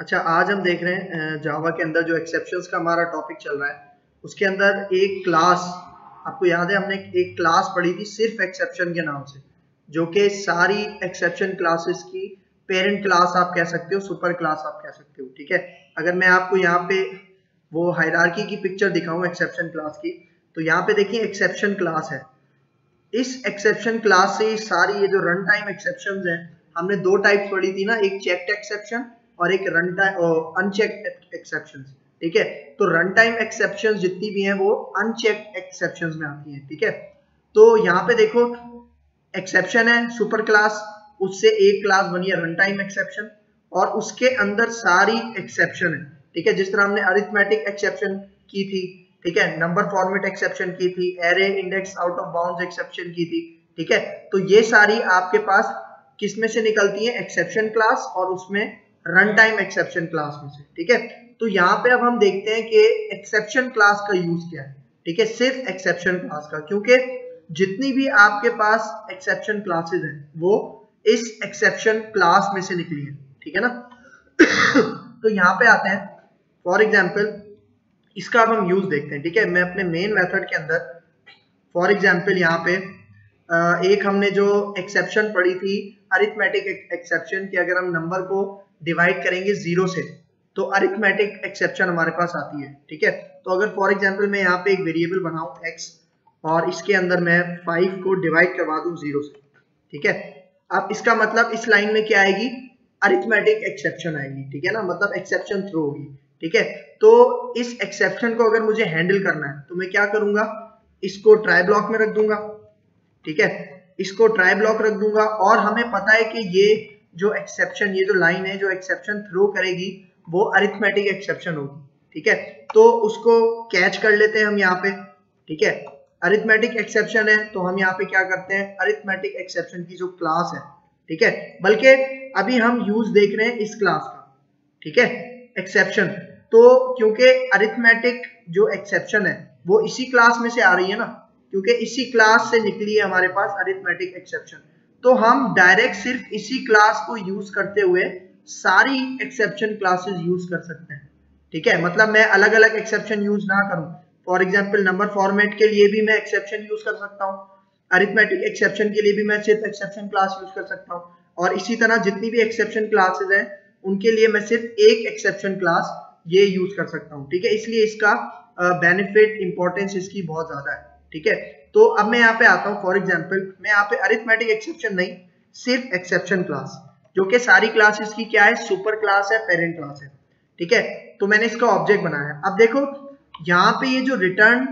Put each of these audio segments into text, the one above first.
अच्छा, आज हम देख रहे हैं जावा के अंदर जो एक्सेप्शंस का हमारा टॉपिक चल रहा है उसके अंदर एक क्लास, आपको याद है हमने एक क्लास पढ़ी थी सिर्फ एक्सेप्शन के नाम से, जो कि सारी एक्सेप्शन क्लासेस की पेरेंट क्लास आप कह सकते हो, सुपर क्लास आप कह सकते हो। ठीक है, अगर मैं आपको यहाँ पे वो हायरार्की की पिक्चर दिखाऊं एक्सेप्शन क्लास की, तो यहाँ पे देखिए एक्सेप्शन क्लास है। इस एक्सेप्शन क्लास से सारी ये जो रन टाइम एक्सेप्शंस हैं, हमने दो टाइप पढ़ी थी ना, एक चेक्ड एक्सेप्शन और एक रन टाइम अनचेक्ड एक्सेप्शंस। ठीक है, तो रन टाइम एक्सेप्शंस जितनी भी हैं वो अनचेक्ड एक्सेप्शंस में आती हैं। ठीक है, तो यहाँ पे देखो एक्सेप्शन है सुपर क्लास, उससे एक क्लास बनी है रन टाइम एक्सेप्शन और उसके अंदर सारी एक्सेप्शन है। ठीक है, जिस तरह हमने अरिथमेटिक एक्सेप्शन की थी, ठीक है, नंबर फॉर्मेट एक्सेप्शन की थी, array index out of bounds exception की थी। ठीक है, तो ये सारी आपके पास किस में से निकलती है, एक्सेप्शन क्लास और उसमें रन टाइम एक्सेप्शन क्लास में से। ठीक है, तो यहाँ पे अब हम देखते हैं कि एक्सेप्शन क्लास का यूज क्या है। ठीक है, सिर्फ एक्सेप्शन क्लास का, क्योंकि जितनी भी आपके पास एक्सेप्शन क्लासेस हैं वो इस एक्सेप्शन क्लास में से निकली है। ठीक है ना तो यहाँ पे आते हैं, फॉर एग्जाम्पल इसका अब हम यूज देखते हैं। ठीक है, मैं अपने मेन मेथड के अंदर फॉर एग्जाम्पल यहाँ पे एक हमने जो एक्सेप्शन पढ़ी थी अरिथमेटिक एक्सेप्शन कि अगर हम नंबर को डिवाइड करेंगे 0 से तो अरिथमेटिक एक्सेप्शन हमारे पास आती है। ठीक है, तो अगर फॉर एग्जाम्पल मैं यहाँ पे एक वेरिएबल बनाऊं x और इसके अंदर मैं 5 को डिवाइड करवा दूं 0 से। ठीक है, अब इसका मतलब इस लाइन में क्या आएगी, अरिथमेटिक एक्सेप्शन आएगी। ठीक है ना, मतलब एक्सेप्शन थ्रो होगी। ठीक है, तो इस एक्सेप्शन को अगर मुझे हैंडल करना है तो मैं क्या करूंगा, इसको ट्राई ब्लॉक में रख दूंगा। ठीक है, इसको ट्राई ब्लॉक रख दूंगा और हमें पता है कि ये जो एक्सेप्शन, ये जो लाइन है जो एक्सेप्शन थ्रो करेगी वो अरिथमेटिक एक्सेप्शन होगी। ठीक है, तो उसको कैच कर लेते हैं हम यहाँ पे। ठीक है, अरिथमेटिक एक्सेप्शन है तो हम यहाँ पे क्या करते हैं, अरिथमेटिक एक्सेप्शन की जो क्लास है, ठीक है, बल्कि अभी हम यूज देख रहे हैं इस क्लास का। ठीक है, एक्सेप्शन, तो क्योंकि अरिथमेटिक जो एक्सेप्शन है वो इसी क्लास में से आ रही है ना, क्योंकि इसी क्लास से निकली है हमारे पास अरिथमेटिक एक्सेप्शन, तो हम डायरेक्ट सिर्फ इसी क्लास को यूज करते हुए सारी एक्सेप्शन क्लासेस यूज कर सकते हैं। ठीक है, मतलब मैं अलग अलग एक्सेप्शन यूज ना करूं, फॉर एग्जांपल नंबर फॉर्मेट के लिए भी मैं एक्सेप्शन यूज कर सकता हूं, अरिथमेटिक एक्सेप्शन के लिए भी मैं सिर्फ एक्सेप्शन क्लास यूज कर सकता हूं, और इसी तरह जितनी भी एक्सेप्शन क्लासेस हैं उनके लिए मैं सिर्फ एक एक्सेप्शन क्लास ये यूज कर सकता हूं। ठीक है, इसलिए इसका बेनिफिट इंपॉर्टेंस इसकी बहुत ज्यादा है। ठीक है, तो अब मैं यहाँ पे आता हूँ, फॉर एग्जांपल मैं यहाँ पे अरिथमेटिक एक्सेप्शन नहीं, सिर्फ एक्सेप्शन क्लास, जो कि सारी क्लासेस की क्या है, सुपर क्लास है, पेरेंट क्लास है। ठीक है, तो मैंने इसका ऑब्जेक्ट बनाया है। अब देखो यहाँ पे ये जो रिटर्न,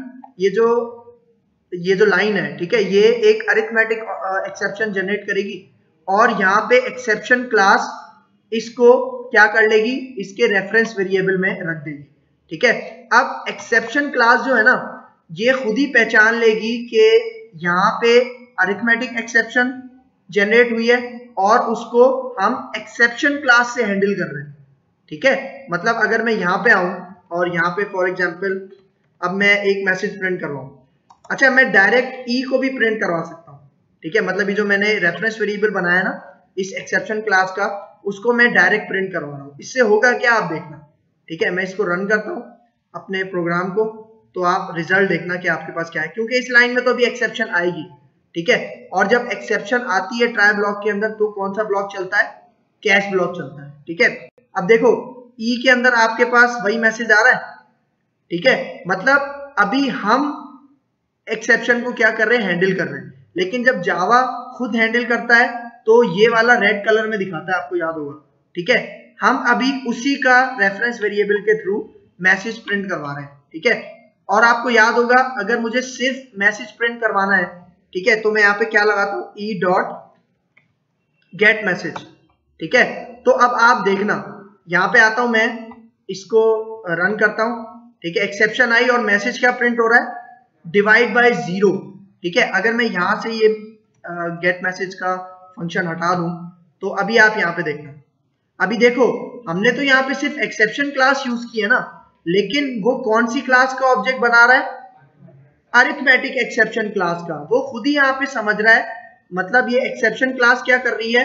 ये जो लाइन है, ठीक है, ये एक अरिथमेटिक एक्सेप्शन जनरेट करेगी और यहाँ पे एक्सेप्शन क्लास इसको क्या कर लेगी, इसके रेफरेंस वेरिएबल में रख देगी। ठीक है, अब एक्सेप्शन क्लास जो है ना, ये खुद ही पहचान लेगी कि यहाँ पे अरिथमेटिक एक्सेप्शन जनरेट हुई है और उसको हम एक्सेप्शन क्लास से हैंडल कर रहे हैं। ठीक है, मतलब अगर मैं यहाँ पे आऊं और यहाँ पे फॉर एग्जांपल अब मैं एक मैसेज प्रिंट करवाऊं, अच्छा मैं डायरेक्ट ई को भी प्रिंट करवा सकता हूँ। ठीक है, मतलब ये जो मैंने रेफरेंस वेरिएबल बनाया ना इस एक्सेप्शन क्लास का, उसको मैं डायरेक्ट प्रिंट करवा रहा हूँ। इससे होगा क्या, आप देखना। ठीक है, मैं इसको रन करता हूँ अपने प्रोग्राम को, तो आप रिजल्ट देखना कि आपके पास क्या है, क्योंकि इस लाइन में तो अभी एक्सेप्शन आएगी। ठीक है, और जब एक्सेप्शन आती है ट्राई ब्लॉक के अंदर तो कौन सा ब्लॉक चलता है, कैश ब्लॉक चलता है। ठीक है, अब देखो ई के अंदर आपके पास वही मैसेज आ रहा है। ठीक है, मतलब अभी हम एक्सेप्शन को क्या कर रहे हैं, हैंडल कर रहे हैं, लेकिन जब जावा खुद हैंडल करता है तो ये वाला रेड कलर में दिखाता है, आपको याद होगा। ठीक है, हम अभी उसी का रेफरेंस वेरिएबल के थ्रू मैसेज प्रिंट करवा रहे हैं। ठीक है, और आपको याद होगा अगर मुझे सिर्फ मैसेज प्रिंट करवाना है, ठीक है, तो मैं यहाँ पे क्या लगाता हूँ, ई डॉट गेट मैसेज। ठीक है, तो अब आप देखना यहाँ पे आता हूं, मैं इसको रन करता हूं। ठीक है, एक्सेप्शन आई और मैसेज क्या प्रिंट हो रहा है, डिवाइड बाय 0। ठीक है, अगर मैं यहां से ये गेट मैसेज का फंक्शन हटा दूं तो अभी आप यहाँ पे देखना, अभी देखो हमने तो यहाँ पे सिर्फ एक्सेप्शन क्लास यूज की है ना, लेकिन वो कौन सी क्लास का ऑब्जेक्ट बना रहा है, अरिथमेटिक एक्सेप्शन क्लास का। वो खुद ही यहाँ पे समझ रहा है, मतलब ये एक्सेप्शन क्लास क्या कर रही है,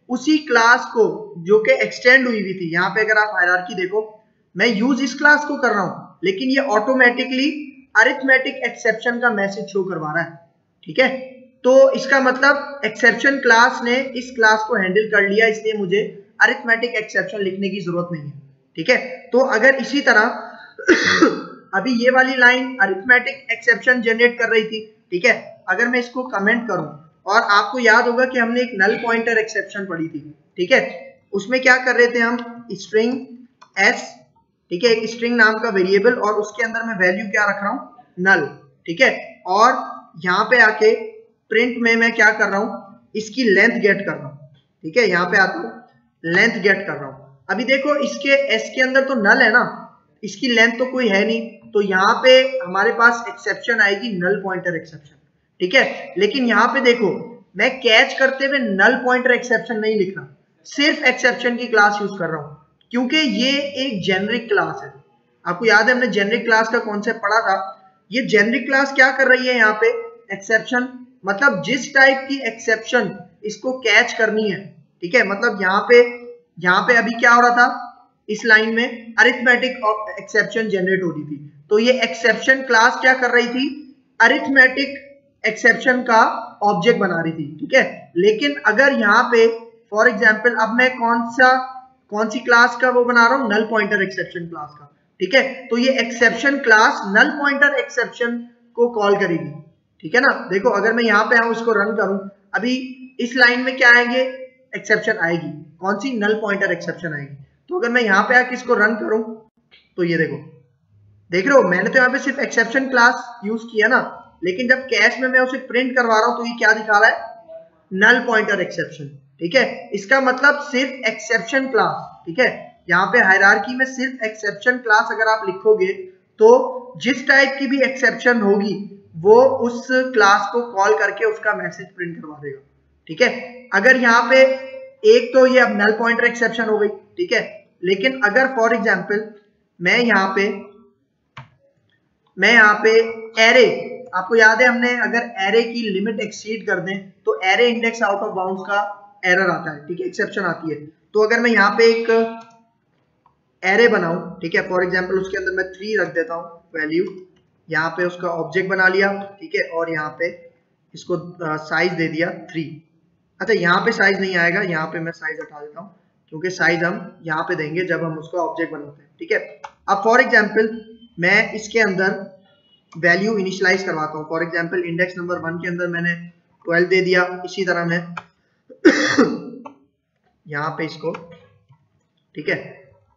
उसी क्लास को जो कि एक्सटेंड हुई थी, यहाँ पे अगर आप हायरार्की देखो, मैं यूज इस क्लास को कर रहा हूं लेकिन ये ऑटोमेटिकली अरिथमेटिक एक्सेप्शन का मैसेज शो करवा रहा है। ठीक है, तो इसका मतलब एक्सेप्शन क्लास ने इस क्लास को हैंडल कर लिया, इसलिए मुझे अरिथमेटिक एक्सेप्शन लिखने की जरूरत नहीं है। ठीक है, तो अगर इसी तरह अभी ये वाली लाइन अरिथमेटिक एक्सेप्शन जनरेट कर रही थी, ठीक है, अगर मैं इसको कमेंट करूं, और आपको याद होगा कि हमने एक नल पॉइंटर एक्सेप्शन पढ़ी थी, ठीक है, उसमें क्या कर रहे थे हम, स्ट्रिंग s, ठीक है, एक स्ट्रिंग नाम का वेरिएबल, और उसके अंदर मैं वैल्यू क्या रख रहा हूं, नल। ठीक है, और यहाँ पे आके प्रिंट में मैं क्या कर रहा हूं, इसकी लेंथ गेट कर रहा हूं। ठीक है, यहाँ पे आता हूं लेंथ गेट कर रहा हूं। अभी देखो इसके s के अंदर तो नल है ना, इसकी लेंथ तो कोई है नहीं, तो यहाँ पे हमारे पास एक्सेप्शन आएगी नल पॉइंटर एक्सेप्शन। ठीक है, लेकिन यहाँ पे देखो मैं कैच करते हुए नल पॉइंटर एक्सेप्शन नहीं लिख रहा, सिर्फ एक्सेप्शन की क्लास यूज कर रहा हूं, क्योंकि ये एक जेनरिक क्लास है। आपको याद है हमने जेनरिक क्लास का कॉन्सेप्ट पढ़ा था। ये जेनरिक क्लास क्या कर रही है यहाँ पे, एक्सेप्शन, मतलब जिस टाइप की एक्सेप्शन इसको कैच करनी है। ठीक है, मतलब यहाँ पे अभी क्या हो रहा था, इस लाइन में अरिथमेटिक एक्सेप्शन जनरेट हो रही थी, तो ये एक्सेप्शन क्लास क्या कर रही थी, अरिथमेटिक एक्सेप्शन का ऑब्जेक्ट बना रही थी। ठीक है, लेकिन अगर यहाँ पे फॉर एग्जांपल अब मैं कौन सी क्लास का वो बना रहा हूँ, नल पॉइंटर एक्सेप्शन क्लास का। ठीक है, तो ये exception class null pointer exception को कॉल करेगी। ठीक है ना, देखो अगर मैं यहाँ पे आऊँ, इसको रन करूं, अभी इस लाइन में क्या आएंगे, एक्सेप्शन आएगी, कौन सी, नल पॉइंटर एक्सेप्शन आएगी। तो अगर मैं यहाँ पे आके इसको रन करूं, तो ये देखो, देख रहे हो मैंने तो यहाँ पे सिर्फ एक्सेप्शन क्लास यूज किया ना, लेकिन जब कैश में मैं उसे प्रिंट करवा रहा हूं तो ये क्या दिखा रहा है, नल पॉइंटर एक्सेप्शन। ठीक है, इसका मतलब सिर्फ एक्सेप्शन क्लास। ठीक है, यहाँ पे हायरार्की में सिर्फ एक्सेप्शन क्लास अगर आप लिखोगे तो जिस टाइप की भी एक्सेप्शन होगी वो उस क्लास को कॉल करके उसका मैसेज प्रिंट करवा देगा। ठीक है, अगर यहाँ पे एक तो ये अब नल पॉइंटर एक्सेप्शन हो गई। ठीक है, लेकिन अगर फॉर एग्जांपल मैं यहाँ पे एरे, आपको याद है हमने अगर एरे की लिमिट एक्सीड कर दें तो array index out of bounds का एरर आता है। ठीक है, एक्सेप्शन आती है। तो अगर मैं यहाँ पे एक एरे बनाऊं, ठीक है, फॉर एग्जांपल उसके अंदर मैं 3 रख देता हूं वैल्यू, यहाँ पे उसका ऑब्जेक्ट बना लिया। ठीक है, और यहाँ पे इसको साइज दे दिया 3। अच्छा, यहाँ पे साइज नहीं आएगा, यहाँ पे मैं साइज हटा देता हूँ, क्योंकि साइज हम यहाँ पे देंगे जब हम उसका ऑब्जेक्ट बनाते हैं। ठीक है, अब फॉर एग्जांपल मैं इसके अंदर वैल्यू इनिशियलाइज करवाता हूँ, फॉर एग्जांपल इंडेक्स नंबर 1 के अंदर मैंने 12 दे दिया। इसी तरह मैं यहाँ पे इसको, ठीक है,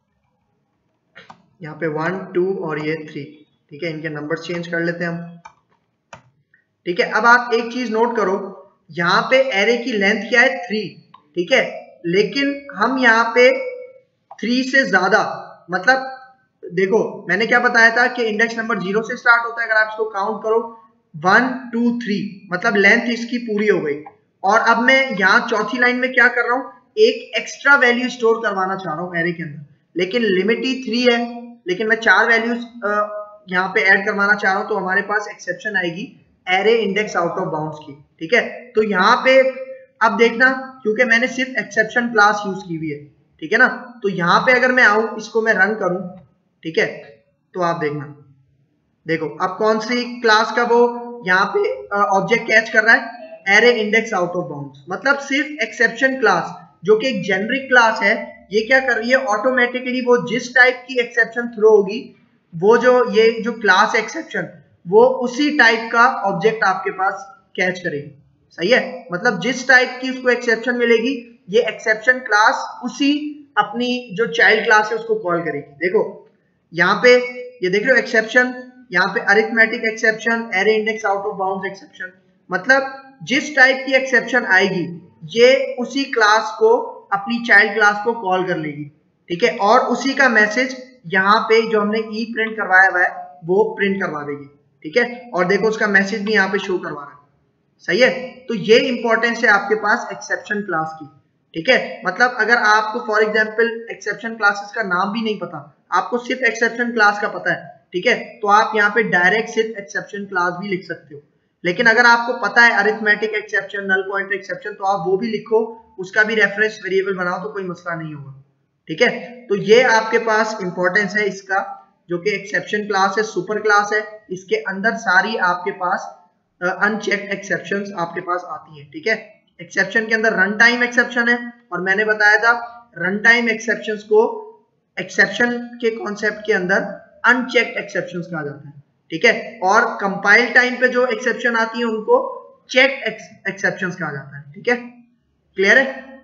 यहाँ पे 1 2 और ये 3, ठीक है, इनके नंबर चेंज कर लेते हैं हम। ठीक है, अब आप एक चीज नोट करो, यहाँ पे एरे की लेंथ क्या है, 3। ठीक है, लेकिन हम यहाँ पे 3 से ज्यादा, मतलब देखो मैंने क्या बताया था कि इंडेक्स नंबर 0 से स्टार्ट होता है, अगर आप इसको काउंट करो 1 2 3, मतलब लेंथ इसकी पूरी हो गई। और अब मैं यहाँ चौथी लाइन में क्या कर रहा हूँ, एक एक्स्ट्रा वैल्यू स्टोर करवाना चाह रहा हूँ एरे के अंदर, लेकिन लिमिट ही 3 है, लेकिन मैं 4 वैल्यूज यहाँ पे ऐड करवाना चाह रहा हूँ, तो हमारे पास एक्सेप्शन आएगी array index out of bounds की। ठीक है, तो यहाँ पे अब देखना, क्योंकि मैंने सिर्फ एक्सेप्शन क्लास यूज की हुई है, ठीक है ना, तो यहाँ पे अगर मैं आऊं, इसको मैं रन करूं, ठीक है, तो आप देखना, देखो अब कौन सी क्लास का वो यहाँ पे ऑब्जेक्ट कैच कर रहा है, array index out of bounds. मतलब सिर्फ एक्सेप्शन क्लास जो कि एक जेनरिक क्लास है, ये क्या कर रही है, ऑटोमेटिकली वो जिस टाइप की एक्सेप्शन थ्रो होगी, वो ये जो क्लास एक्सेप्शन, वो उसी टाइप का ऑब्जेक्ट आपके पास कैच करेगी। सही है, मतलब जिस टाइप की उसको एक्सेप्शन मिलेगी, ये एक्सेप्शन क्लास उसी अपनी जो चाइल्ड क्लास है उसको कॉल करेगी। देखो यहाँ पे ये देख रहे हो एक्सेप्शन, यहाँ पे arithmetic exception, array index out of bounds exception, मतलब जिस टाइप की एक्सेप्शन आएगी ये उसी क्लास को, अपनी चाइल्ड क्लास को कॉल कर लेगी। ठीक है, और उसी का मैसेज यहाँ पे जो हमने ई प्रिंट करवाया हुआ है वो प्रिंट करवा देगी। ठीक है, और देखो उसका मैसेज भी यहाँ पे शो करवा रहा है। सही है, तो ये इंपॉर्टेंस है आपके पास एक्सेप्शन क्लास की। ठीक है, मतलब अगर आपको फॉर एग्जांपल एक्सेप्शन क्लासेस का नाम भी नहीं पता, आपको सिर्फ एक्सेप्शन क्लास का पता है, ठीक है, तो आप यहाँ पे डायरेक्ट सिर्फ एक्सेप्शन क्लास भी लिख सकते हो। लेकिन अगर आपको पता है arithmetic exception, null pointer exception, तो आप वो भी लिखो, उसका भी रेफरेंस वेरिएबल बनाओ, तो कोई मसला नहीं होगा। ठीक है, तो ये आपके पास इंपॉर्टेंस है इसका, जो कि एक्सेप्शन क्लास है, सुपर क्लास है, इसके अंदर सारी आपके पास अनचेक्ड एक्सेप्शंस आपके पास आती हैं। ठीक है, एक्सेप्शन के अंदर रन टाइम एक्सेप्शन है, और मैंने बताया था रन टाइम एक्सेप्शंस को एक्सेप्शन के कॉन्सेप्ट के अंदर अनचेक्ड एक्सेप्शंस कहा जाता है। ठीक है, और कंपाइल टाइम पे जो एक्सेप्शन आती है उनको चेक एक्सेप्शंस कहा जाता है। ठीक है, क्लियर है?